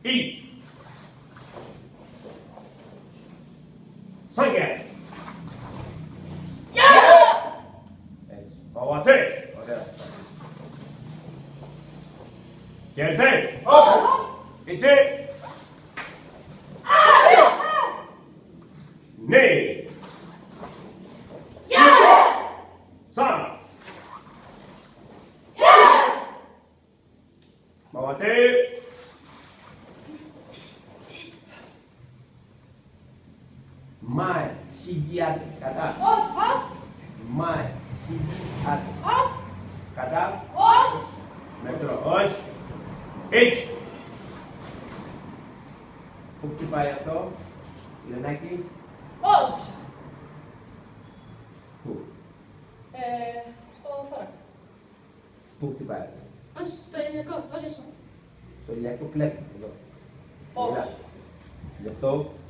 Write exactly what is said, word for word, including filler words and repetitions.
一、三眼。Έτσι. Παγωατέ. Ωραία. Γερτέ. Έτσι. Ναι. Σαν. Παγωατέ. Mai, sigiat, kata. Os, os. Mai, sigiat. Os. Kata. Os. Μέτρο, ως. Έτσι. Πού χτυπάει αυτό, Ιλενάκη? Os. Πού? Ε, στο θώρακα. Πού χτυπάει αυτό? Ως, στο ηλιακό. Ως. Στο ηλιακό κλέπι, εδώ. Ως. Γι' αυτό